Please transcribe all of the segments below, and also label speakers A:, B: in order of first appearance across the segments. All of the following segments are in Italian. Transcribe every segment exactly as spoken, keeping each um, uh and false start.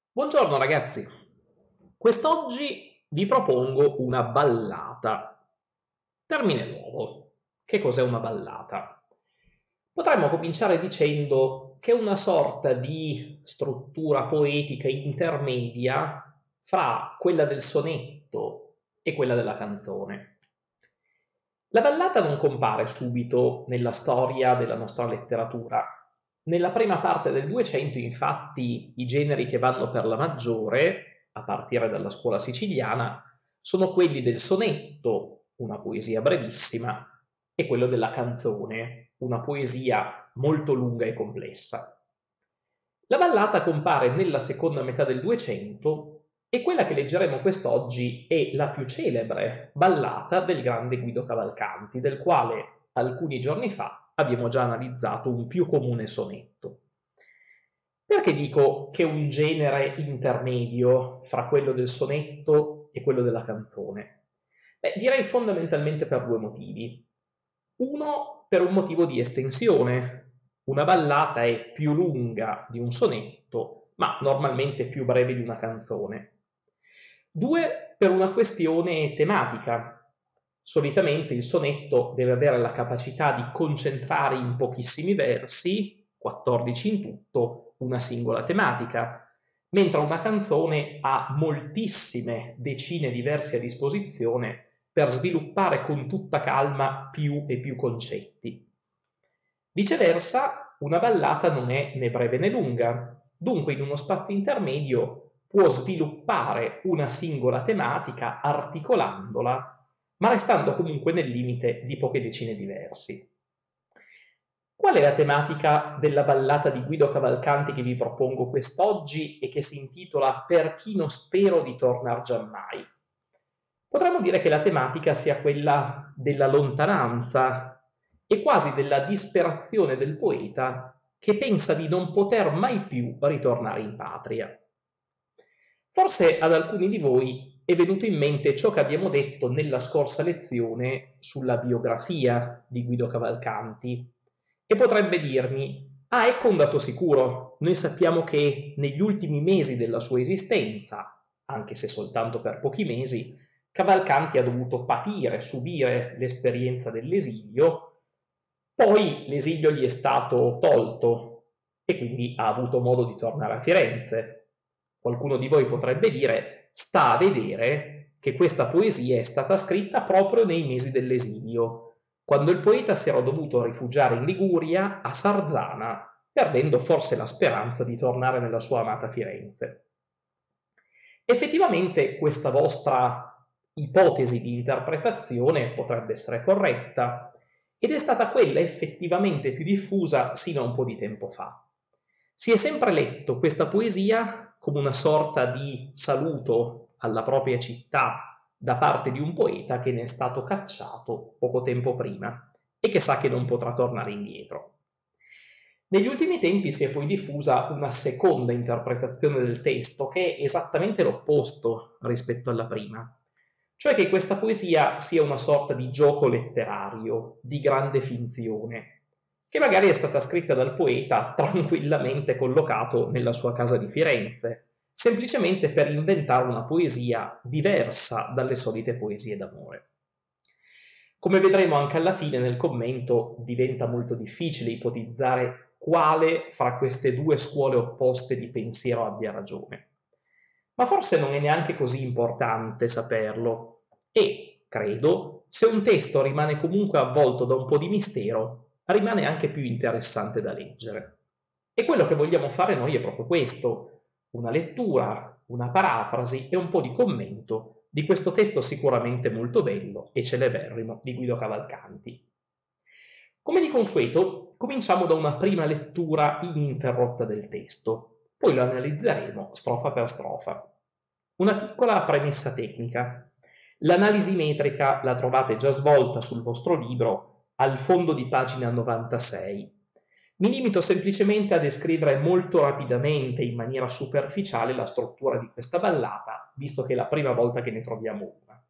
A: Buongiorno ragazzi, quest'oggi vi propongo una ballata. Termine nuovo. Che cos'è una ballata? Potremmo cominciare dicendo che è una sorta di struttura poetica intermedia fra quella del sonetto e quella della canzone. La ballata non compare subito nella storia della nostra letteratura. Nella prima parte del Duecento, infatti, i generi che vanno per la maggiore, a partire dalla scuola siciliana, sono quelli del sonetto, una poesia brevissima, e quello della canzone, una poesia molto lunga e complessa. La ballata compare nella seconda metà del Duecento e quella che leggeremo quest'oggi è la più celebre ballata del grande Guido Cavalcanti, del quale alcuni giorni fa abbiamo già analizzato un più comune sonetto. Perché dico che è un genere intermedio fra quello del sonetto e quello della canzone? Beh, direi fondamentalmente per due motivi. Uno, per un motivo di estensione. Una ballata è più lunga di un sonetto, ma normalmente più breve di una canzone. Due, per una questione tematica. Solitamente il sonetto deve avere la capacità di concentrare in pochissimi versi, quattordici in tutto, una singola tematica, mentre una canzone ha moltissime decine di versi a disposizione per sviluppare con tutta calma più e più concetti. Viceversa, una ballata non è né breve né lunga, dunque in uno spazio intermedio può sviluppare una singola tematica articolandola, ma restando comunque nel limite di poche decine di versi. Qual è la tematica della ballata di Guido Cavalcanti che vi propongo quest'oggi e che si intitola Per chi non spero di tornar giammai? Potremmo dire che la tematica sia quella della lontananza e quasi della disperazione del poeta che pensa di non poter mai più ritornare in patria. Forse ad alcuni di voi è venuto in mente ciò che abbiamo detto nella scorsa lezione sulla biografia di Guido Cavalcanti e potrebbe dirmi, ah, ecco un dato sicuro, noi sappiamo che negli ultimi mesi della sua esistenza, anche se soltanto per pochi mesi, Cavalcanti ha dovuto patire, subire l'esperienza dell'esilio, poi l'esilio gli è stato tolto e quindi ha avuto modo di tornare a Firenze. Qualcuno di voi potrebbe dire, sta a vedere che questa poesia è stata scritta proprio nei mesi dell'esilio, quando il poeta si era dovuto rifugiare in Liguria, a Sarzana, perdendo forse la speranza di tornare nella sua amata Firenze. Effettivamente questa vostra ipotesi di interpretazione potrebbe essere corretta ed è stata quella effettivamente più diffusa sino a un po' di tempo fa. Si è sempre letto questa poesia come una sorta di saluto alla propria città da parte di un poeta che ne è stato cacciato poco tempo prima e che sa che non potrà tornare indietro. Negli ultimi tempi si è poi diffusa una seconda interpretazione del testo che è esattamente l'opposto rispetto alla prima, cioè che questa poesia sia una sorta di gioco letterario, di grande finzione, che magari è stata scritta dal poeta tranquillamente collocato nella sua casa di Firenze, semplicemente per inventare una poesia diversa dalle solite poesie d'amore. Come vedremo anche alla fine nel commento diventa molto difficile ipotizzare quale fra queste due scuole opposte di pensiero abbia ragione. Ma forse non è neanche così importante saperlo e, credo, se un testo rimane comunque avvolto da un po' di mistero, rimane anche più interessante da leggere. E quello che vogliamo fare noi è proprio questo, una lettura, una parafrasi e un po' di commento di questo testo sicuramente molto bello e celeberrimo di Guido Cavalcanti. Come di consueto, cominciamo da una prima lettura ininterrotta del testo, poi lo analizzeremo strofa per strofa. Una piccola premessa tecnica. L'analisi metrica la trovate già svolta sul vostro libro al fondo di pagina novantasei. Mi limito semplicemente a descrivere molto rapidamente, in maniera superficiale, la struttura di questa ballata, visto che è la prima volta che ne troviamo una.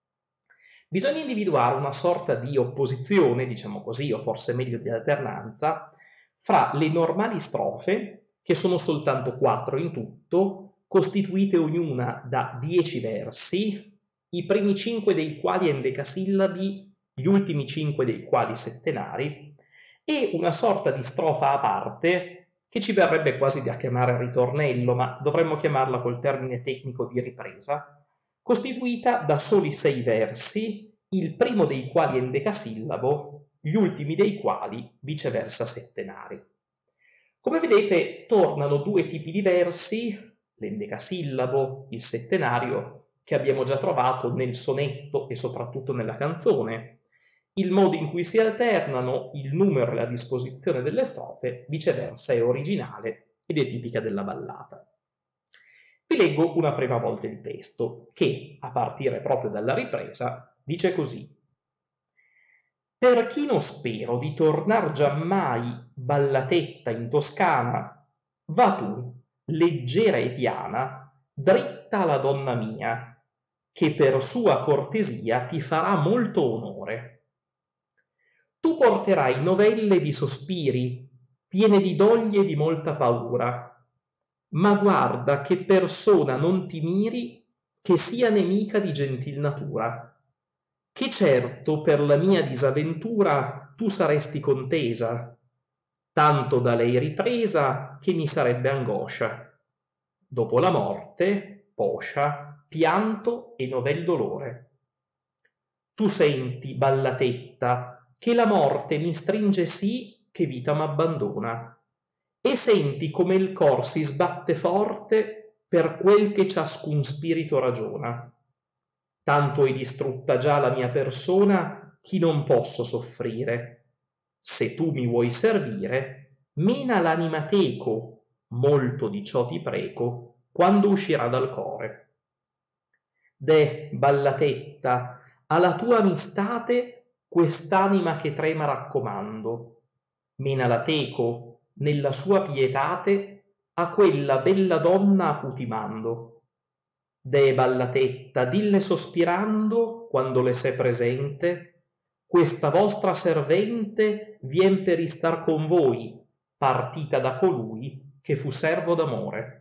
A: Bisogna individuare una sorta di opposizione, diciamo così, o forse meglio di alternanza, fra le normali strofe, che sono soltanto quattro in tutto, costituite ognuna da dieci versi, i primi cinque dei quali endecasillabi, gli ultimi cinque dei quali settenari, e una sorta di strofa a parte che ci verrebbe quasi da chiamare ritornello, ma dovremmo chiamarla col termine tecnico di ripresa, costituita da soli sei versi, il primo dei quali endecasillabo, gli ultimi dei quali viceversa settenari. Come vedete, tornano due tipi di versi, l'endecasillabo, il settenario, che abbiamo già trovato nel sonetto e soprattutto nella canzone. Il modo in cui si alternano, il numero e la disposizione delle strofe, viceversa è originale ed è tipica della ballata. Vi leggo una prima volta il testo, che, a partire proprio dalla ripresa, dice così. Per chi non spero di tornar giammai ballatetta in Toscana, va tu, leggera e piana, dritta alla donna mia, che per sua cortesia ti farà molto onore. Tu porterai novelle di sospiri, piene di doglie e di molta paura, ma guarda che persona non ti miri che sia nemica di gentil natura, che certo per la mia disavventura tu saresti contesa, tanto da lei ripresa che mi sarebbe angoscia. Dopo la morte, poscia, pianto e novel dolore. Tu senti, ballatetta, che la morte mi stringe sì che vita m'abbandona, e senti come il cor si sbatte forte per quel che ciascun spirito ragiona. Tanto è distrutta già la mia persona chi non posso soffrire. Se tu mi vuoi servire, mena l'anima teco, molto di ciò ti preco, quando uscirà dal core. Deh, ballatetta, alla tua amistate quest'anima che trema raccomando, menala teco nella sua pietate a quella bella donna acutimando. Deh, ballatetta, dille sospirando quando le s'è presente, questa vostra servente vien per istar con voi, partita da colui che fu servo d'amore.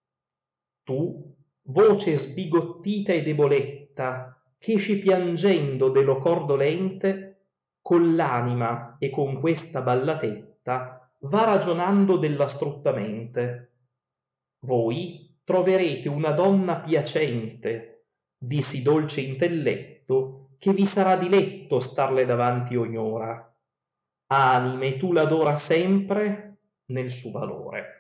A: Tu, voce sbigottita e deboletta, ch'esci piangendo dello cor dolente, con l'anima e con questa ballatetta va ragionando dell'astruttamente. Voi troverete una donna piacente, di sì dolce intelletto, che vi sarà diletto starle davanti ogni ora. Anime, tu l'adora sempre nel suo valore.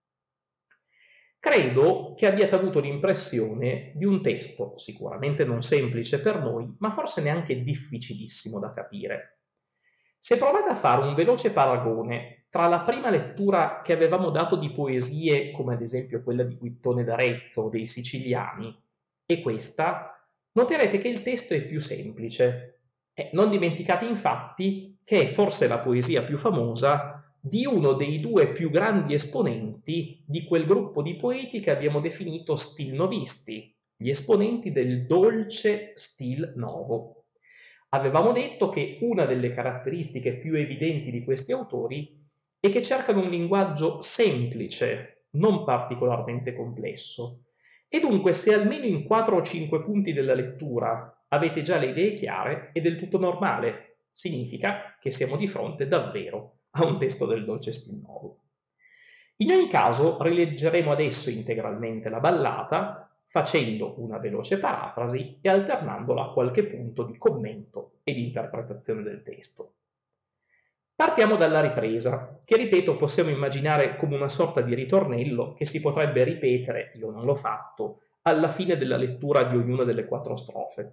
A: Credo che abbiate avuto l'impressione di un testo sicuramente non semplice per noi, ma forse neanche difficilissimo da capire. Se provate a fare un veloce paragone tra la prima lettura che avevamo dato di poesie, come ad esempio quella di Guittone d'Arezzo o dei Siciliani, e questa, noterete che il testo è più semplice. Eh, non dimenticate infatti che è forse la poesia più famosa di uno dei due più grandi esponenti di quel gruppo di poeti che abbiamo definito stil novisti, gli esponenti del dolce stil novo. Avevamo detto che una delle caratteristiche più evidenti di questi autori è che cercano un linguaggio semplice, non particolarmente complesso, e dunque se almeno in quattro o cinque punti della lettura avete già le idee chiare è del tutto normale, significa che siamo di fronte davvero a un testo del dolce stil novo. In ogni caso rileggeremo adesso integralmente la ballata facendo una veloce parafrasi e alternandola a qualche punto di commento e di interpretazione del testo. Partiamo dalla ripresa, che ripeto possiamo immaginare come una sorta di ritornello che si potrebbe ripetere, io non l'ho fatto, alla fine della lettura di ognuna delle quattro strofe.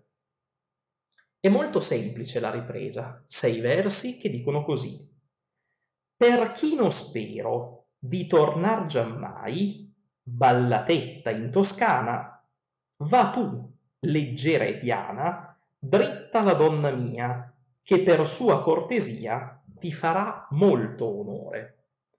A: È molto semplice la ripresa, sei versi che dicono così. Per chi non spero di tornar giammai, ballatetta in Toscana, va tu, leggera e piana, dritta la donna mia, che per sua cortesia ti farà molto onore.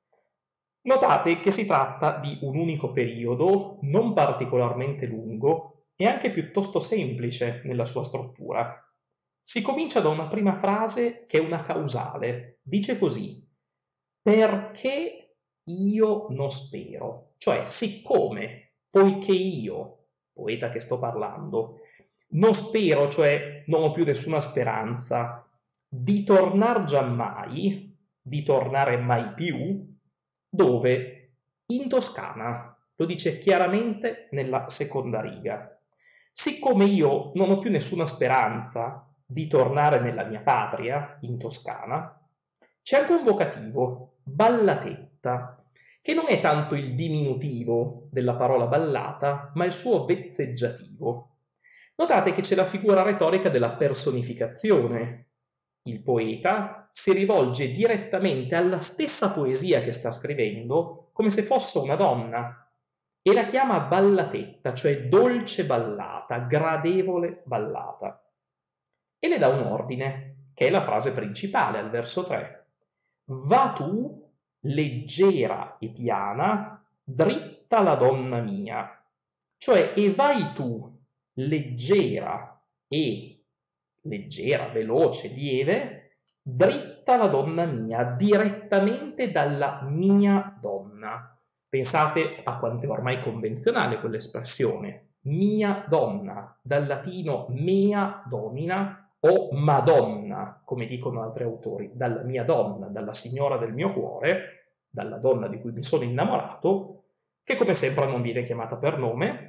A: Notate che si tratta di un unico periodo, non particolarmente lungo e anche piuttosto semplice nella sua struttura. Si comincia da una prima frase che è una causale, dice così. Perché io non spero, cioè siccome poiché io, poeta che sto parlando, non spero, cioè non ho più nessuna speranza di tornar giammai, di tornare mai più, dove? In Toscana, lo dice chiaramente nella seconda riga. Siccome io non ho più nessuna speranza di tornare nella mia patria, in Toscana, c'è anche un vocativo, ballatetta, che non è tanto il diminutivo della parola ballata, ma il suo vezzeggiativo. Notate che c'è la figura retorica della personificazione. Il poeta si rivolge direttamente alla stessa poesia che sta scrivendo come se fosse una donna e la chiama ballatetta, cioè dolce ballata, gradevole ballata. E le dà un ordine, che è la frase principale al verso tre. Va tu, leggera e piana, dritta la donna mia. Cioè, e vai tu, leggera e leggera, veloce, lieve, dritta la donna mia, direttamente dalla mia donna. Pensate a quanto è ormai convenzionale quell'espressione, mia donna, dal latino mea domina o Madonna, come dicono altri autori, dalla mia donna, dalla signora del mio cuore, dalla donna di cui mi sono innamorato, che come sempre non viene chiamata per nome,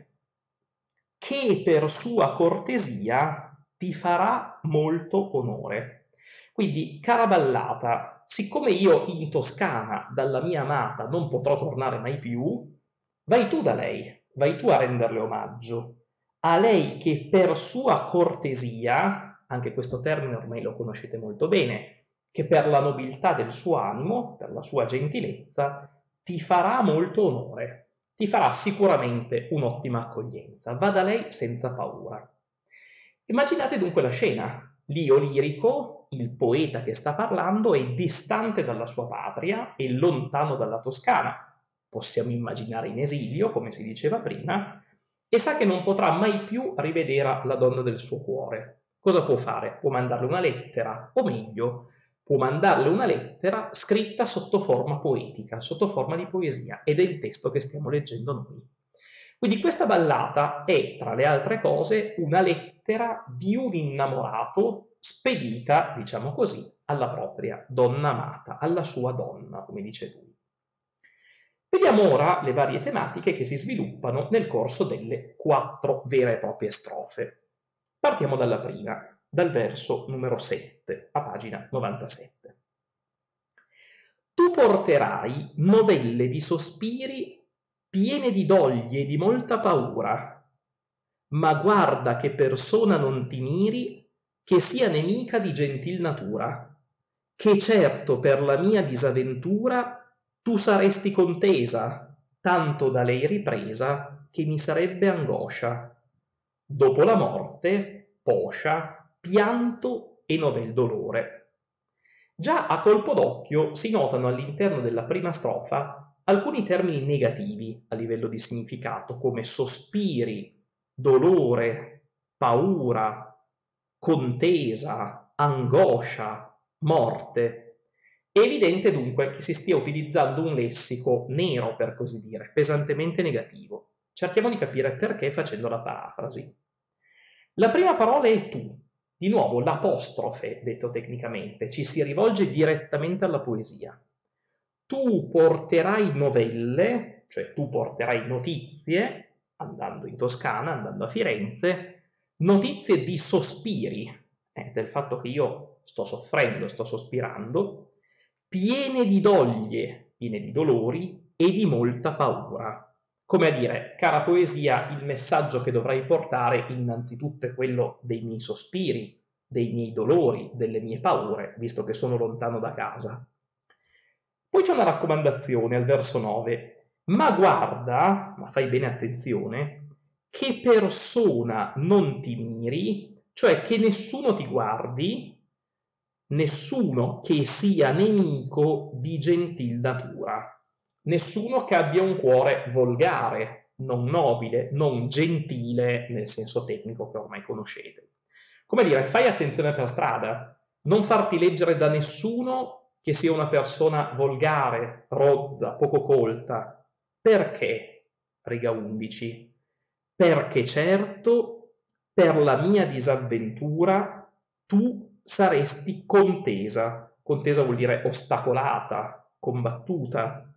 A: che per sua cortesia ti farà molto onore. Quindi, cara ballata, siccome io in Toscana dalla mia amata non potrò tornare mai più, vai tu da lei, vai tu a renderle omaggio. A lei che per sua cortesia, anche questo termine ormai lo conoscete molto bene, che per la nobiltà del suo animo, per la sua gentilezza, ti farà molto onore. Ti farà sicuramente un'ottima accoglienza. Va da lei senza paura. Immaginate dunque la scena. L'io lirico, il poeta che sta parlando, è distante dalla sua patria e lontano dalla Toscana. Possiamo immaginare in esilio, come si diceva prima, e sa che non potrà mai più rivedere la donna del suo cuore. Cosa può fare? Può mandarle una lettera, o meglio, può mandarle una lettera scritta sotto forma poetica, sotto forma di poesia, ed è il testo che stiamo leggendo noi. Quindi questa ballata è, tra le altre cose, una lettera di un innamorato spedita, diciamo così, alla propria donna amata, alla sua donna, come dice lui. Vediamo ora le varie tematiche che si sviluppano nel corso delle quattro vere e proprie strofe. Partiamo dalla prima, dal verso numero sette, a pagina novantasette. Tu porterai novelle di sospiri piene di doglie e di molta paura, ma guarda che persona non ti miri, che sia nemica di gentil natura, che certo per la mia disavventura tu saresti contesa, tanto da lei ripresa, che mi sarebbe angoscia. Dopo la morte, poscia, pianto e novel dolore. Già a colpo d'occhio si notano all'interno della prima strofa alcuni termini negativi a livello di significato, come sospiri, dolore, paura, contesa, angoscia, morte. È evidente dunque che si stia utilizzando un lessico nero, per così dire, pesantemente negativo. Cerchiamo di capire perché facendo la parafrasi. La prima parola è tu. Di nuovo l'apostrofe, detto tecnicamente, ci si rivolge direttamente alla poesia. Tu porterai novelle, cioè tu porterai notizie, andando in Toscana, andando a Firenze, notizie di sospiri, eh, del fatto che io sto soffrendo, sto sospirando, piene di doglie, piene di dolori e di molta paura. Come a dire, cara poesia, il messaggio che dovrai portare innanzitutto è quello dei miei sospiri, dei miei dolori, delle mie paure, visto che sono lontano da casa. Poi c'è una raccomandazione al verso nove. Ma guarda, ma fai bene attenzione, che persona non ti miri, cioè che nessuno ti guardi, nessuno che sia nemico di gentil natura. Nessuno che abbia un cuore volgare, non nobile, non gentile nel senso tecnico che ormai conoscete. Come dire, fai attenzione per strada, non farti leggere da nessuno che sia una persona volgare, rozza, poco colta. Perché? riga undici, perché certo per la mia disavventura tu saresti contesa, contesa vuol dire ostacolata, combattuta,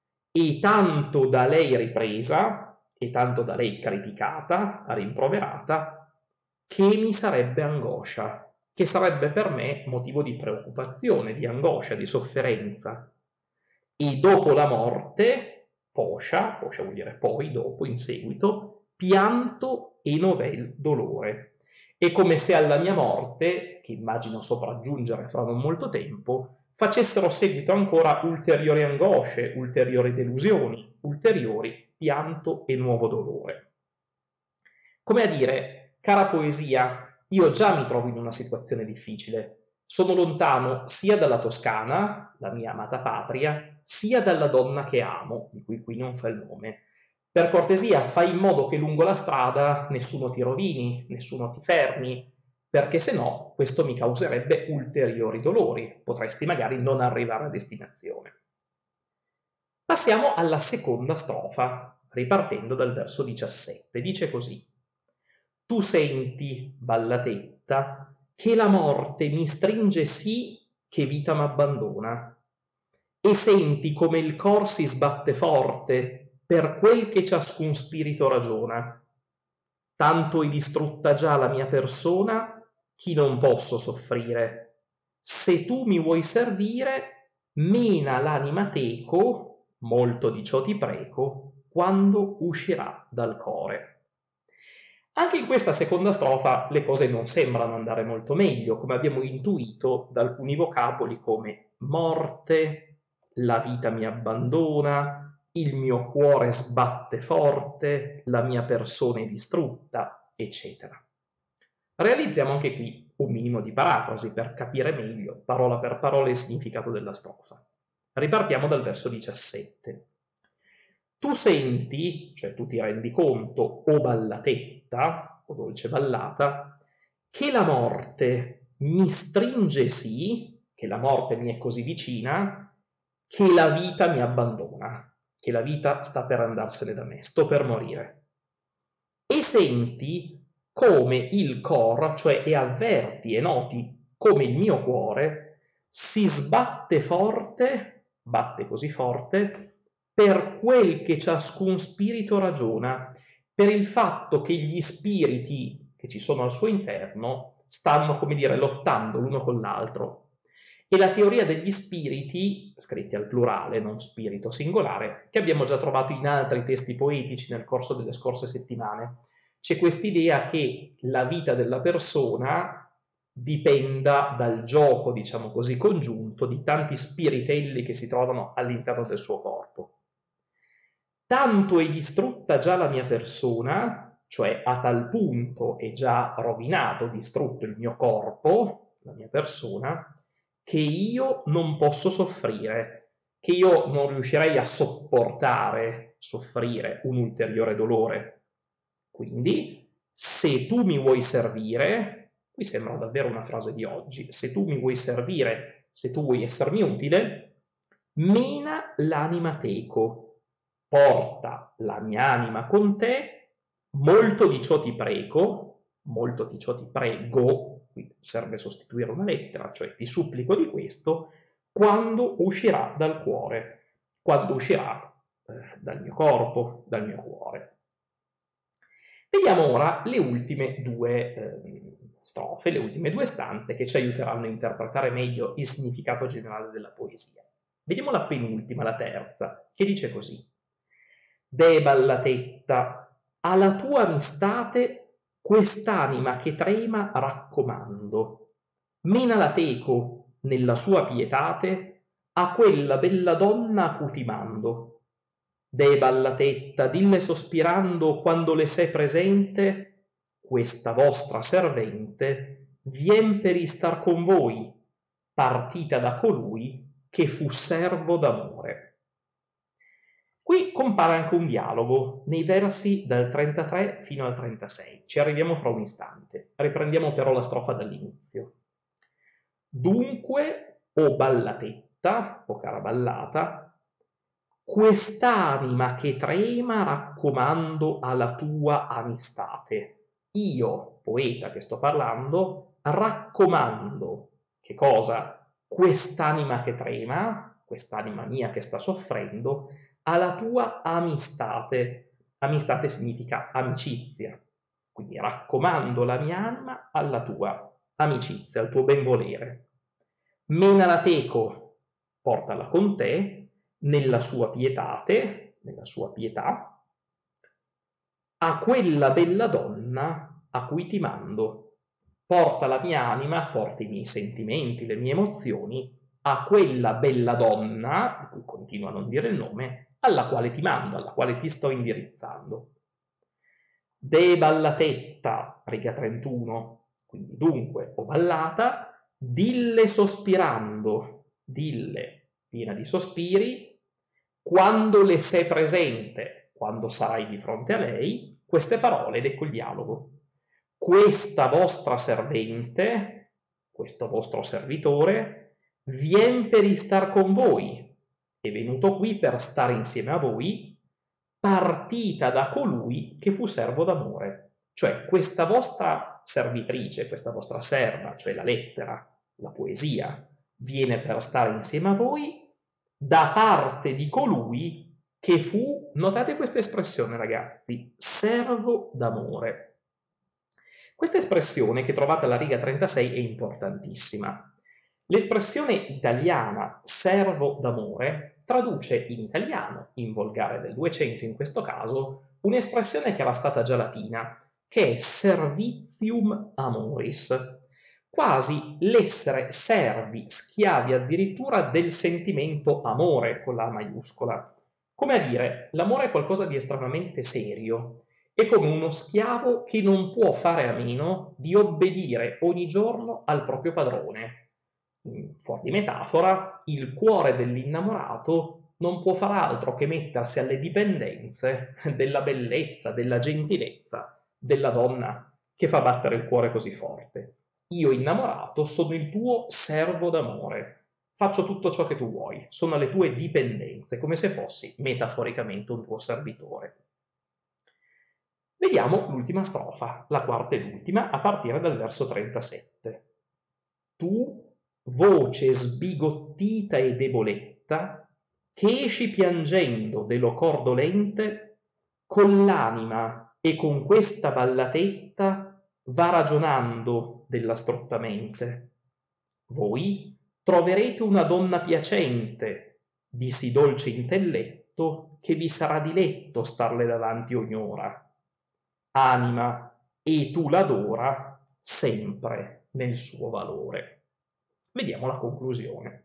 A: e tanto da lei ripresa, e tanto da lei criticata, rimproverata, che mi sarebbe angoscia, che sarebbe per me motivo di preoccupazione, di angoscia, di sofferenza. E dopo la morte, poscia, poscia vuol dire poi, dopo, in seguito, pianto e novel dolore. È come se alla mia morte, che immagino sopraggiungere fra non molto tempo, facessero seguito ancora ulteriori angosce, ulteriori delusioni, ulteriori pianto e nuovo dolore. Come a dire, cara poesia, io già mi trovo in una situazione difficile. Sono lontano sia dalla Toscana, la mia amata patria, sia dalla donna che amo, di cui qui non fa il nome. Per cortesia, fai in modo che lungo la strada nessuno ti rovini, nessuno ti fermi, perché se no questo mi causerebbe ulteriori dolori. Potresti magari non arrivare a destinazione. Passiamo alla seconda strofa, ripartendo dal verso diciassette. Dice così: tu senti, ballatetta, che la morte mi stringe sì che vita m'abbandona, e senti come il cor si sbatte forte per quel che ciascun spirito ragiona. Tanto è distrutta già la mia persona, chi non posso soffrire. Se tu mi vuoi servire, mena l'anima teco, molto di ciò ti preco, quando uscirà dal core. Anche in questa seconda strofa le cose non sembrano andare molto meglio, come abbiamo intuito da alcuni vocaboli come morte, la vita mi abbandona, il mio cuore sbatte forte, la mia persona è distrutta, eccetera. Realizziamo anche qui un minimo di parafrasi per capire meglio, parola per parola, il significato della strofa. Ripartiamo dal verso diciassette. Tu senti, cioè tu ti rendi conto, o ballatetta, o dolce ballata, che la morte mi stringe sì, che la morte mi è così vicina, che la vita mi abbandona, che la vita sta per andarsene da me, sto per morire. E senti come il cor, cioè e avverti e noti come il mio cuore si sbatte forte, batte così forte, per quel che ciascun spirito ragiona, per il fatto che gli spiriti che ci sono al suo interno stanno, come dire, lottando l'uno con l'altro. E la teoria degli spiriti, scritti al plurale, non spirito singolare, che abbiamo già trovato in altri testi poetici nel corso delle scorse settimane. C'è quest'idea che la vita della persona dipenda dal gioco, diciamo così, congiunto di tanti spiritelli che si trovano all'interno del suo corpo. Tanto è distrutta già la mia persona, cioè a tal punto è già rovinato, distrutto il mio corpo, la mia persona, che io non posso soffrire, che io non riuscirei a sopportare, soffrire un ulteriore dolore. Quindi, se tu mi vuoi servire, qui sembra davvero una frase di oggi, se tu mi vuoi servire, se tu vuoi essermi utile, mena l'anima teco, porta la mia anima con te, molto di ciò ti prego, molto di ciò ti prego, qui serve sostituire una lettera, cioè ti supplico di questo, quando uscirà dal cuore, quando uscirà eh, dal mio corpo, dal mio cuore. Vediamo ora le ultime due eh, strofe, le ultime due stanze che ci aiuteranno a interpretare meglio il significato generale della poesia. Vediamo la penultima, la terza, che dice così: deh ballatetta, alla tua amistate quest'anima che trema raccomando, menala teco nella sua pietate a quella bella donna acutimando. Deh ballatetta, dille sospirando quando le sei presente, questa vostra servente vien per istar con voi, partita da colui che fu servo d'amore. Qui compare anche un dialogo nei versi dal trentatré fino al trentasei. Ci arriviamo fra un istante. Riprendiamo però la strofa dall'inizio. Dunque, o ballatetta, o cara ballata, quest'anima che trema raccomando alla tua amistate. Io, poeta che sto parlando, raccomando, che cosa? Quest'anima che trema, quest'anima mia che sta soffrendo, alla tua amistate. Amistate significa amicizia. Quindi raccomando la mia anima alla tua amicizia, al tuo benvolere. Menala teco, portala con te, nella sua pietate, nella sua pietà, a quella bella donna a cui ti mando. Porta la mia anima, porta i miei sentimenti, le mie emozioni, a quella bella donna, di cui continuo a non dire il nome, alla quale ti mando, alla quale ti sto indirizzando. De ballatetta, riga trentuno, quindi dunque, o ballata, dille sospirando, dille piena di sospiri, quando le sei presente, quando sarai di fronte a lei, queste parole ed ecco il dialogo. Questa vostra servente, questo vostro servitore, vien per istar con voi, è venuto qui per stare insieme a voi, partita da colui che fu servo d'amore. Cioè questa vostra servitrice, questa vostra serva, cioè la lettera, la poesia, viene per stare insieme a voi da parte di colui che fu, notate questa espressione ragazzi, servo d'amore. Questa espressione che trovate alla riga trentasei è importantissima. L'espressione italiana servo d'amore traduce in italiano, in volgare del duecento in questo caso, un'espressione che era stata già latina, che è servitium amoris, quasi l'essere servi, schiavi addirittura del sentimento amore con la maiuscola. Come a dire, l'amore è qualcosa di estremamente serio, è come uno schiavo che non può fare a meno di obbedire ogni giorno al proprio padrone. Fuori di metafora, il cuore dell'innamorato non può far altro che mettersi alle dipendenze della bellezza, della gentilezza della donna che fa battere il cuore così forte. Io innamorato sono il tuo servo d'amore, faccio tutto ciò che tu vuoi, sono alle tue dipendenze, come se fossi metaforicamente un tuo servitore. Vediamo l'ultima strofa, la quarta e l'ultima, a partire dal verso trentasette. Tu, voce sbigottita e deboletta, che esci piangendo dello cor dolente, con l'anima e con questa ballatetta va ragionando della strotta mente. Voi troverete una donna piacente, di sì dolce intelletto, che vi sarà diletto starle davanti ogni ora. Anima, e tu l'adora sempre nel suo valore. Vediamo la conclusione.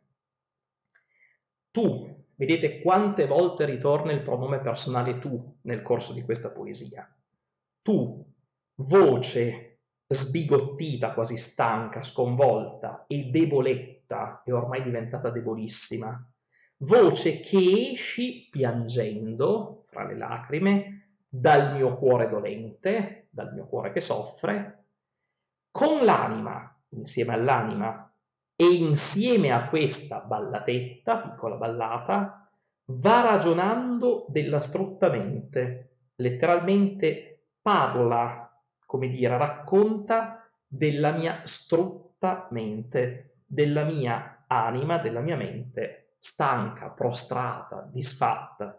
A: Tu, vedete quante volte ritorna il pronome personale tu nel corso di questa poesia. Tu, voce sbigottita, quasi stanca, sconvolta e deboletta, è ormai diventata debolissima, voce che esci piangendo, fra le lacrime, dal mio cuore dolente, dal mio cuore che soffre, con l'anima, insieme all'anima, e insieme a questa ballatetta, piccola ballata, va ragionando della strutta mente, letteralmente parla, come dire, racconta della mia strutta mente, della mia anima, della mia mente, stanca, prostrata, disfatta.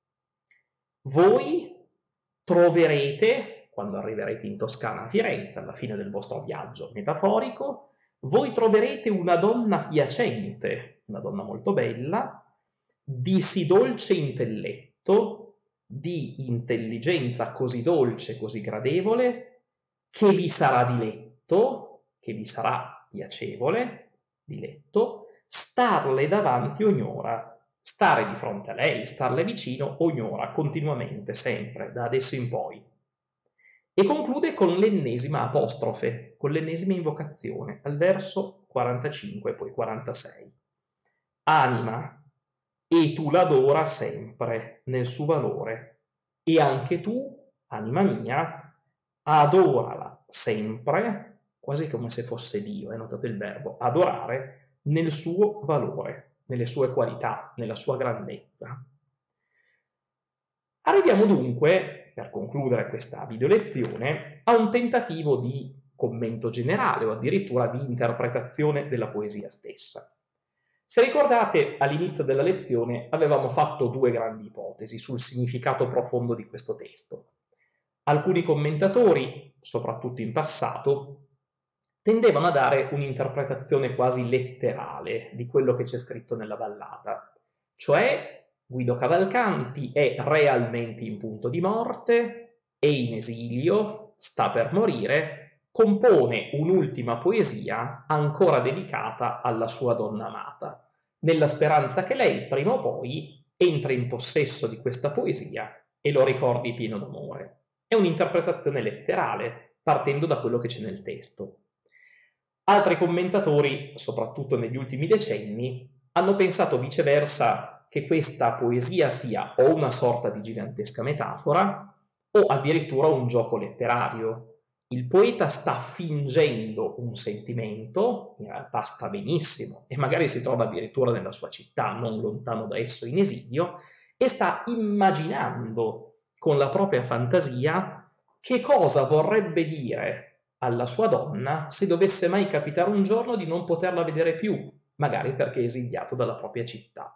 A: Voi troverete, quando arriverete in Toscana a Firenze, alla fine del vostro viaggio metaforico, voi troverete una donna piacente, una donna molto bella, di sì dolce intelletto, di intelligenza così dolce, così gradevole, che vi sarà diletto, che vi sarà piacevole, diletto, starle davanti ogni ora, stare di fronte a lei, starle vicino ogni ora, continuamente, sempre, da adesso in poi. E conclude con l'ennesima apostrofe, con l'ennesima invocazione, al verso quarantacinque e poi quarantasei. Anima, e tu l'adora sempre nel suo valore, e anche tu, anima mia, adorala sempre, quasi come se fosse Dio, hai notato il verbo, adorare, nel suo valore, nelle sue qualità, nella sua grandezza. Arriviamo dunque, per concludere questa video lezione, a un tentativo di commento generale o addirittura di interpretazione della poesia stessa. Se ricordate, all'inizio della lezione avevamo fatto due grandi ipotesi sul significato profondo di questo testo. Alcuni commentatori, soprattutto in passato, tendevano a dare un'interpretazione quasi letterale di quello che c'è scritto nella ballata, cioè Guido Cavalcanti è realmente in punto di morte, è in esilio, sta per morire, compone un'ultima poesia ancora dedicata alla sua donna amata, nella speranza che lei prima o poi entri in possesso di questa poesia e lo ricordi pieno d'amore. È un'interpretazione letterale, partendo da quello che c'è nel testo. Altri commentatori, soprattutto negli ultimi decenni, hanno pensato viceversa che questa poesia sia o una sorta di gigantesca metafora o addirittura un gioco letterario. Il poeta sta fingendo un sentimento, in realtà sta benissimo e magari si trova addirittura nella sua città, non lontano da esso in esilio, e sta immaginando con la propria fantasia che cosa vorrebbe dire alla sua donna se dovesse mai capitare un giorno di non poterla vedere più, magari perché è esiliato dalla propria città.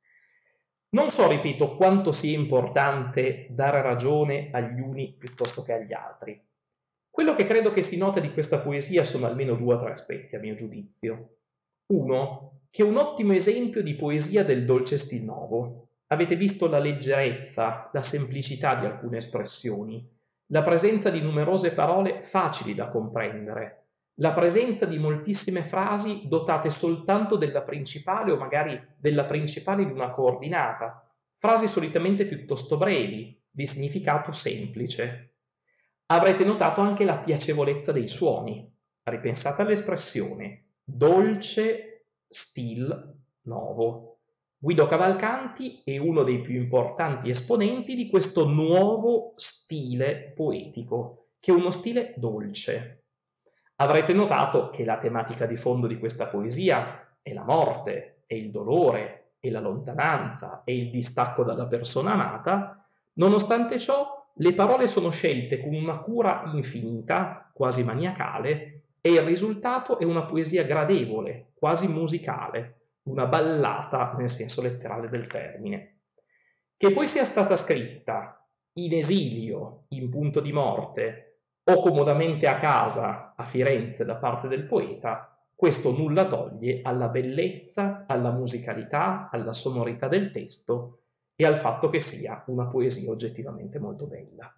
A: Non so, ripeto, quanto sia importante dare ragione agli uni piuttosto che agli altri. Quello che credo che si nota di questa poesia sono almeno due o tre aspetti, a mio giudizio. Uno, che è un ottimo esempio di poesia del dolce stil novo. Avete visto la leggerezza, la semplicità di alcune espressioni, la presenza di numerose parole facili da comprendere, la presenza di moltissime frasi dotate soltanto della principale o magari della principale di una coordinata, frasi solitamente piuttosto brevi, di significato semplice. Avrete notato anche la piacevolezza dei suoni. Ripensate all'espressione dolce stil novo. Guido Cavalcanti è uno dei più importanti esponenti di questo nuovo stile poetico, che è uno stile dolce. Avrete notato che la tematica di fondo di questa poesia è la morte, è il dolore, è la lontananza, è il distacco dalla persona amata. Nonostante ciò, le parole sono scelte con una cura infinita, quasi maniacale, e il risultato è una poesia gradevole, quasi musicale, una ballata nel senso letterale del termine. Che poi sia stata scritta in esilio, in punto di morte, o comodamente a casa a Firenze da parte del poeta, questo nulla toglie alla bellezza, alla musicalità, alla sonorità del testo e al fatto che sia una poesia oggettivamente molto bella.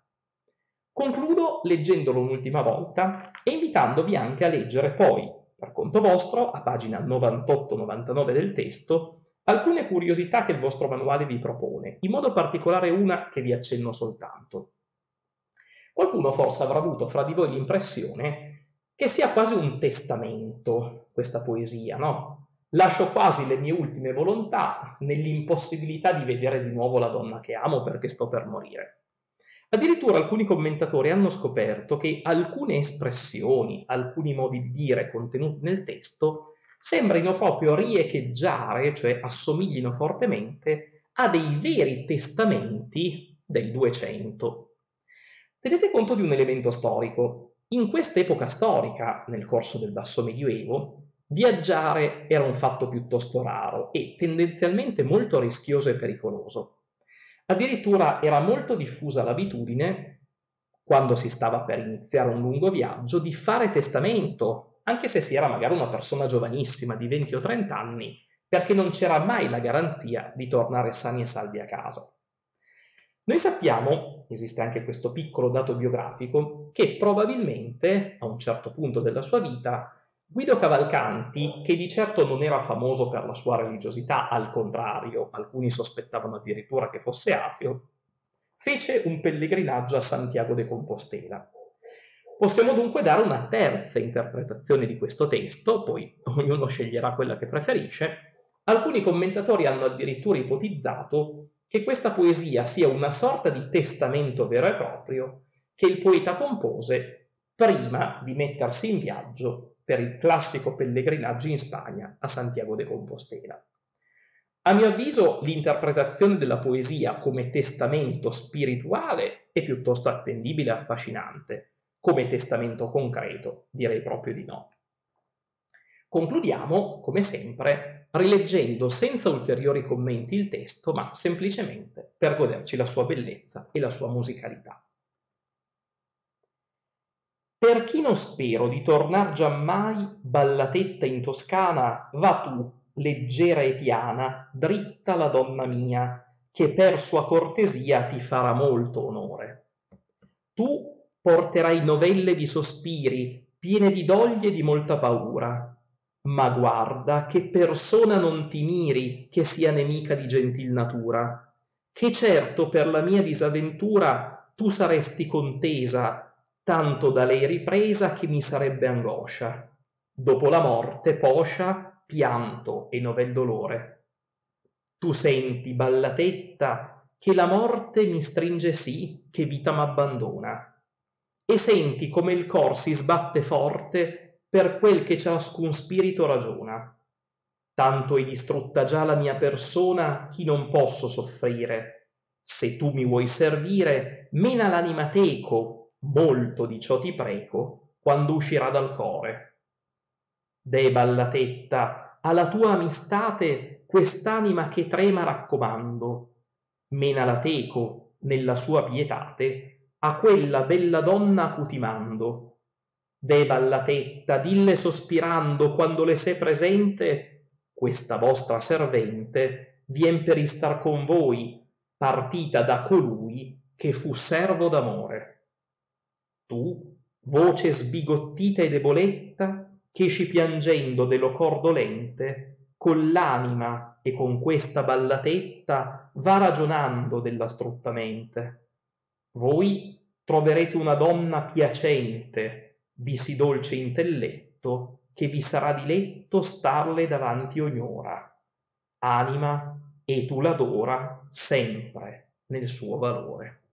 A: Concludo leggendolo un'ultima volta e invitandovi anche a leggere poi, per conto vostro, a pagina novantotto novantanove del testo, alcune curiosità che il vostro manuale vi propone, in modo particolare una che vi accenno soltanto. Qualcuno forse avrà avuto fra di voi l'impressione che sia quasi un testamento questa poesia, no? Lascio quasi le mie ultime volontà nell'impossibilità di vedere di nuovo la donna che amo perché sto per morire. Addirittura alcuni commentatori hanno scoperto che alcune espressioni, alcuni modi di dire contenuti nel testo sembrino proprio riecheggiare, cioè assomiglino fortemente a dei veri testamenti del Duecento. Tenete conto di un elemento storico. In quest'epoca storica, nel corso del Basso Medioevo, viaggiare era un fatto piuttosto raro e tendenzialmente molto rischioso e pericoloso. Addirittura era molto diffusa l'abitudine, quando si stava per iniziare un lungo viaggio, di fare testamento, anche se si era magari una persona giovanissima di venti o trenta anni, perché non c'era mai la garanzia di tornare sani e salvi a casa. Noi sappiamo, esiste anche questo piccolo dato biografico, che probabilmente, a un certo punto della sua vita, Guido Cavalcanti, che di certo non era famoso per la sua religiosità, al contrario, alcuni sospettavano addirittura che fosse ateo, fece un pellegrinaggio a Santiago de Compostela. Possiamo dunque dare una terza interpretazione di questo testo, poi ognuno sceglierà quella che preferisce. Alcuni commentatori hanno addirittura ipotizzato che questa poesia sia una sorta di testamento vero e proprio che il poeta compose prima di mettersi in viaggio per il classico pellegrinaggio in Spagna a Santiago de Compostela. A mio avviso, l'interpretazione della poesia come testamento spirituale è piuttosto attendibile e affascinante. Come testamento concreto, direi proprio di no. Concludiamo, come sempre, rileggendo senza ulteriori commenti il testo, ma semplicemente per goderci la sua bellezza e la sua musicalità. Per chi non spero di tornar giammai, ballatetta in Toscana, va tu, leggera e piana, dritta la donna mia, che per sua cortesia ti farà molto onore. Tu porterai novelle di sospiri, piene di doglie e di molta paura, ma guarda che persona non ti miri, che sia nemica di gentil natura, che certo per la mia disavventura tu saresti contesa, tanto da lei ripresa che mi sarebbe angoscia. Dopo la morte poscia, pianto e novel dolore. Tu senti, ballatetta, che la morte mi stringe sì, che vita m'abbandona, e senti come il cor si sbatte forte per quel che ciascun spirito ragiona. Tanto è distrutta già la mia persona ch'i non posso soffrire. Se tu mi vuoi servire, mena l'anima teco, molto di ciò ti preco, quando uscirà dal core. Deh, ballatetta, alla tua amistate quest'anima che trema raccomando, menala teco nella sua pietate a quella bella donna acutimando. Deh, ballatetta, dille sospirando quando le sé presente, questa vostra servente vien per istar con voi, partita da colui che fu servo d'amore. Tu, voce sbigottita e deboletta, che esci piangendo dello cor dolente, con l'anima e con questa ballatetta va ragionando della strutta mente. Voi troverete una donna piacente, di sì dolce intelletto, che vi sarà diletto starle davanti ognora. Anima, e tu l'adora sempre nel suo valore.